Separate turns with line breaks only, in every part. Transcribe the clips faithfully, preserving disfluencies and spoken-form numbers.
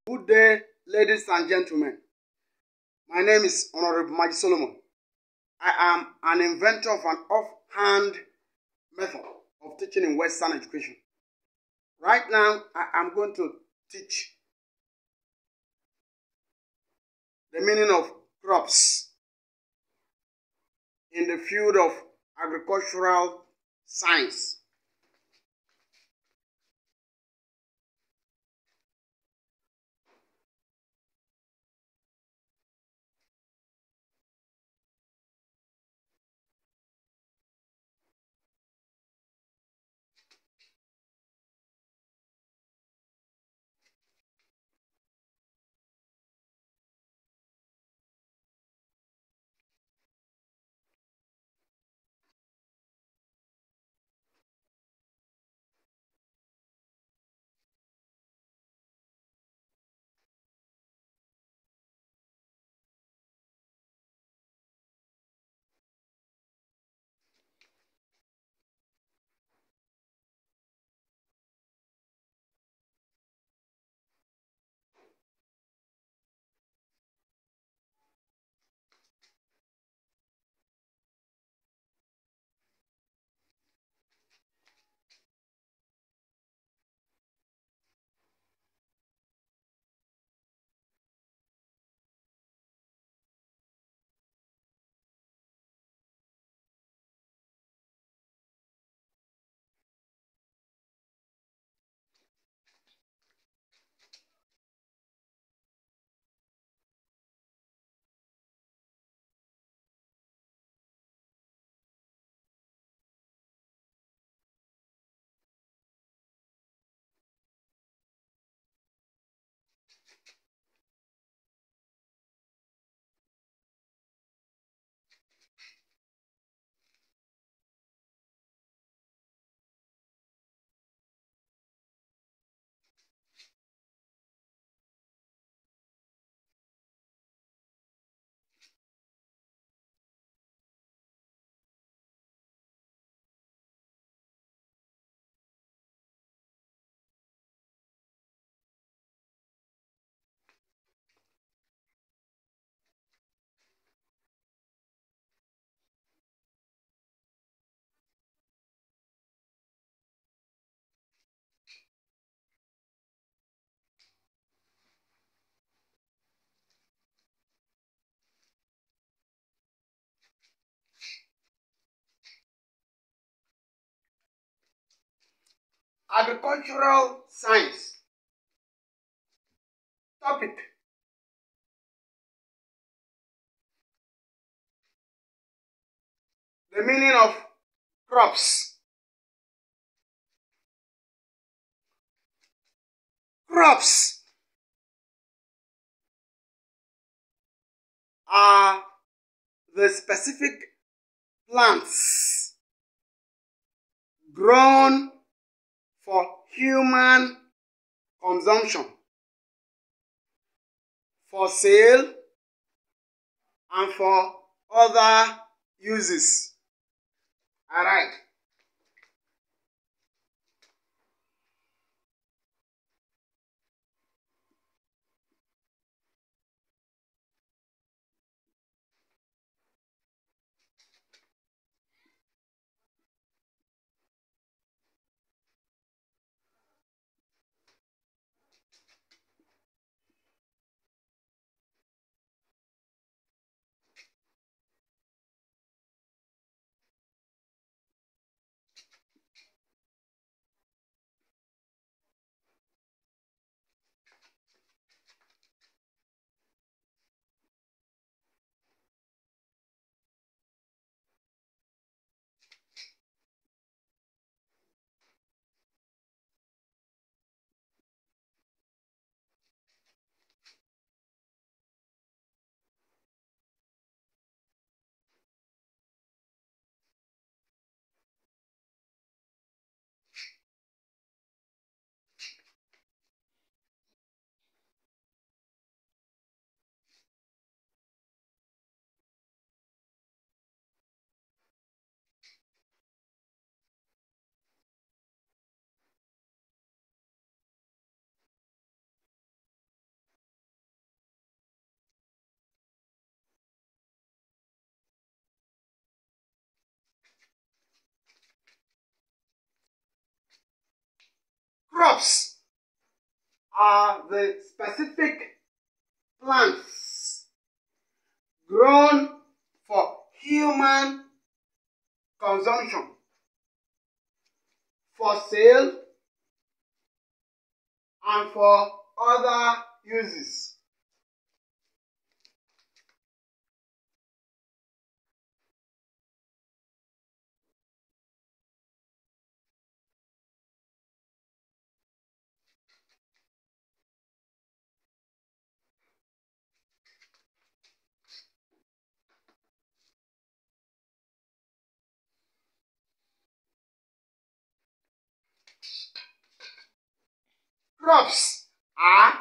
Good day, ladies and gentlemen. My name is Honorable Maji Solomon. I am an inventor of an offhand method of teaching in Western education. Right now, I am going to teach the meaning of crops in the field of agricultural science. Agricultural science. Topic: the meaning of crops. Crops are the specific plants grown for human consumption, for sale, and for other uses. All right. Crops are the specific plants grown for human consumption, for sale, and for other uses. Crops are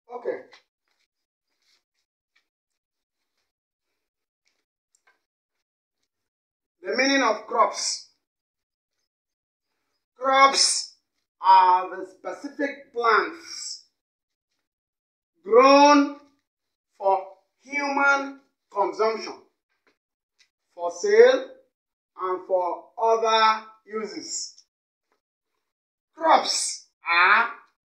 Okay. The meaning of crops. Crops are the specific plants grown for human consumption, for sale, and for other uses. Crops are,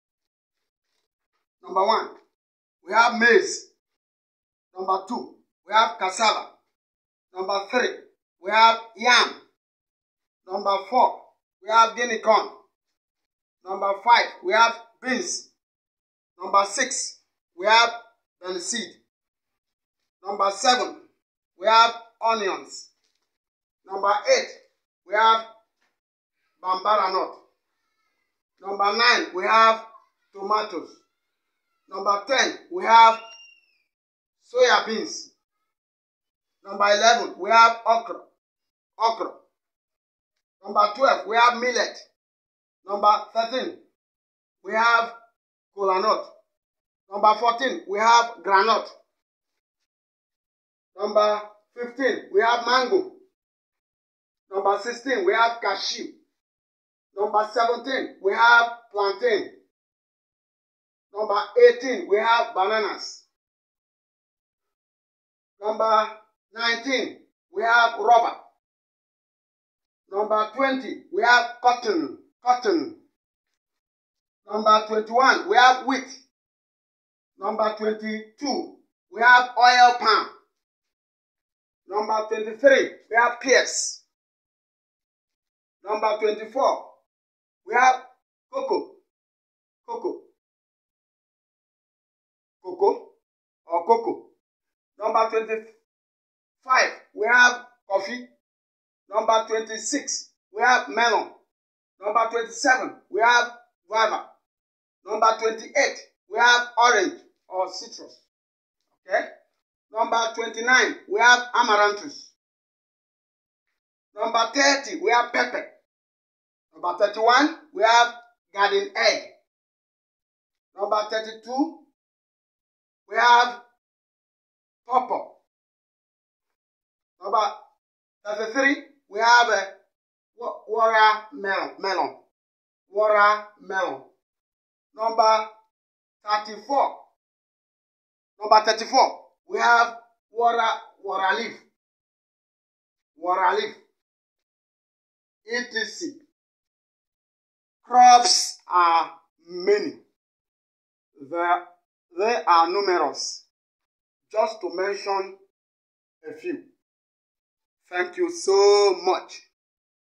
number one, we have maize. Number two, we have cassava. Number three, we have yam. Number four, we have guinea corn. Number five, we have beans. Number six, we have bell seed. Number seven, we have onions. Number eight, we have bambara nut. Number nine, we have tomatoes. Number ten, we have soya beans. Number eleven, we have okra. okra. Number twelve, we have millet. Number thirteen, we have kola nut. Number fourteen, we have groundnut. Number fifteen, we have mango. Number sixteen, we have cashew. Number seventeen, we have plantain. Number eighteen, we have bananas. Number nineteen, we have rubber. Number twenty, we have cotton. Cotton. Number twenty-one, we have wheat. Number twenty-two, we have oil palm. Number twenty-three, we have pears. Number twenty-four, we have cocoa. Cocoa. Cocoa or cocoa. Number twenty-five, we have coffee. Number twenty-six, we have melon. Number twenty-seven, we have guava. Number twenty-eight, we have orange or citrus. Okay? Number twenty-nine, we have amaranthus. Number thirty, we have pepper. Number thirty-one, we have garden egg. Number thirty-two, we have pawpaw. Number thirty-three, we have a watermelon. Watermelon. Number thirty-four. Number thirty-four, we have water water leaf. Water leaf. et cetera. Crops are many. They, they are numerous. Just to mention a few. Thank you so much.